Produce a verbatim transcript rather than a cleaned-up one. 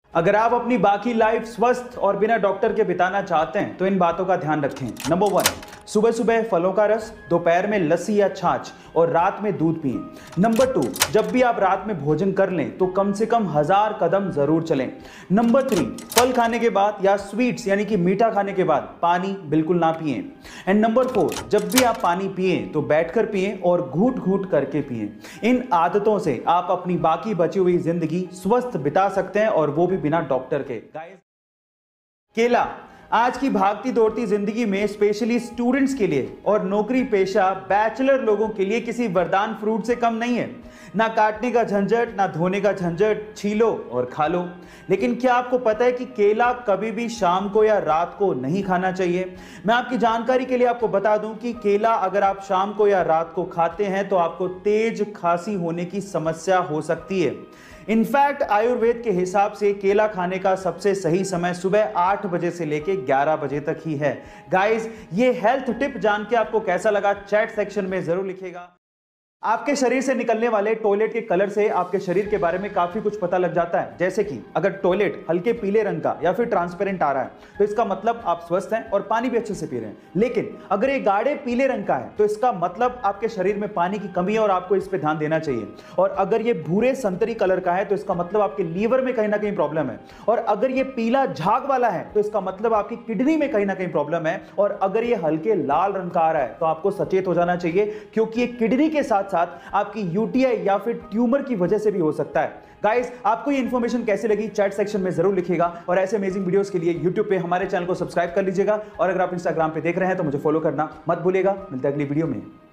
अगर आप अपनी बाकी लाइफ स्वस्थ और बिना डॉक्टर के बिताना चाहते हैं तो इन बातों का ध्यान रखें। नंबर वन, सुबह सुबह फलों का रस, दोपहर में लस्सी या छाछ और रात में दूध पिएं। नंबर टू, जब भी आप रात में भोजन कर लें तो कम से कम हजार कदम जरूर चलें। नंबर थ्री, फल खाने के बाद या स्वीट्स यानी कि मीठा खाने के बाद पानी बिल्कुल ना पिएं। एंड नंबर फोर, जब भी आप पानी पिएं तो बैठकर पिएं और घूट घूट करके पिएं। इन आदतों से आप अपनी बाकी बची हुई जिंदगी स्वस्थ बिता सकते हैं और वो भी बिना डॉक्टर के। गाइस, केला आज की भागती दौड़ती जिंदगी में स्पेशली स्टूडेंट्स के लिए और नौकरी पेशा बैचलर लोगों के लिए किसी वरदान फ्रूट से कम नहीं है। ना काटने का झंझट, ना धोने का झंझट, छीलो और खा लो। लेकिन क्या आपको पता है कि केला कभी भी शाम को या रात को नहीं खाना चाहिए? मैं आपकी जानकारी के लिए आपको बता दूं कि केला अगर आप शाम को या रात को खाते हैं तो आपको तेज खांसी होने की समस्या हो सकती है। इनफैक्ट आयुर्वेद के हिसाब से केला खाने का सबसे सही समय सुबह आठ बजे से लेके ग्यारह बजे तक ही है। गाइस, ये हेल्थ टिप जान के आपको कैसा लगा चैट सेक्शन में जरूर लिखिएगा। आपके शरीर से निकलने वाले टॉयलेट के कलर से आपके शरीर के बारे में काफी कुछ पता लग जाता है। जैसे कि अगर टॉयलेट हल्के पीले रंग का या फिर ट्रांसपेरेंट आ रहा है तो इसका मतलब आप स्वस्थ हैं और पानी भी अच्छे से पी रहे हैं। लेकिन अगर ये गाढ़े पीले रंग का है तो इसका मतलब आपके शरीर में पानी की कमी है और आपको इस पर ध्यान देना चाहिए। और अगर ये भूरे संतरी कलर का है तो इसका मतलब आपके लीवर में कहीं ना कहीं प्रॉब्लम है। और अगर ये पीला झाग वाला है तो इसका मतलब आपकी किडनी में कहीं ना कहीं प्रॉब्लम है। और अगर ये हल्के लाल रंग का आ रहा है तो आपको सचेत हो जाना चाहिए, क्योंकि ये किडनी के साथ साथ आपकी यूटीआई या फिर ट्यूमर की वजह से भी हो सकता है। गाइस, आपको ये इंफॉर्मेशन कैसी लगी चैट सेक्शन में जरूर लिखिएगा और ऐसे अमेजिंग वीडियोस के लिए यूट्यूब पे हमारे चैनल को सब्सक्राइब कर लीजिएगा। और अगर आप इंस्टाग्राम पे देख रहे हैं तो मुझे फॉलो करना मत भूलिएगा। मिलते हैं अगली वीडियो में।